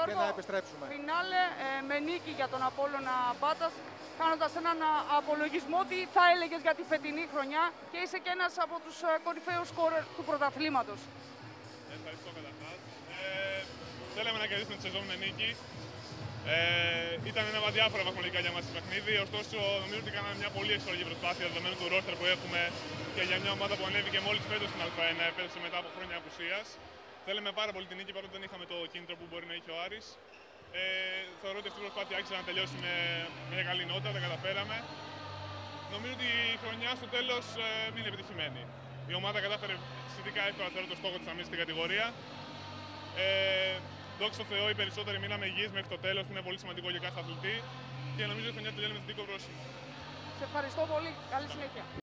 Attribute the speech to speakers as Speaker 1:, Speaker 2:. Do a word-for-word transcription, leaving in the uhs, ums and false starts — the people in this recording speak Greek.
Speaker 1: και να επιστρέψουμε.
Speaker 2: Φινάλε ε, με νίκη για τον Απόλλωνα Πάτας, κάνοντας έναν απολογισμό, τι θα έλεγες για τη φετινή χρονιά και είσαι και ένας από τους κορυφαίους σκόρερ του πρωταθλήματος.
Speaker 3: Ευχαριστώ καταρχάς. Ε, θέλαμε να κερδίσουμε τη σεζόν με νίκη. Ε, ήταν ένα αδιάφορα βαθμολογικά για μας το παιχνίδι, ωστόσο νομίζω ότι κάναμε μια πολύ εξωτερική προσπάθεια δεδομένου του ρόστερ που έχουμε και για μια ομάδα που ανέβηκε μόλις φέτος στην Α1, επέστρεψε μετά από χρόνια απουσίας. Θέλαμε πάρα πολύ την νίκη παρότι δεν είχαμε το κίνητρο που μπορεί να είχε ο Άρης. Ε, θεωρώ ότι αυτή η προσπάθεια άρχισε να τελειώσει με, με μια καλή νότα, τα καταφέραμε. Νομίζω ότι η χρονιά στο τέλος ε, είναι επιτυχημένη. Η ομάδα κατάφερε σχετικά εύκολα θεωρώ το στόχο της να μείνει στην κατηγορία. Ε, Δόξα τω Θεώ, οι περισσότεροι μείναμε υγιείς μέχρι το τέλος, που είναι πολύ σημαντικό για κάθε αθλητή και νομίζω ότι η χρονιά τελειώνει με θετικό πρόσημο.
Speaker 2: Σε ευχαριστώ πολύ. Καλή συνέχεια.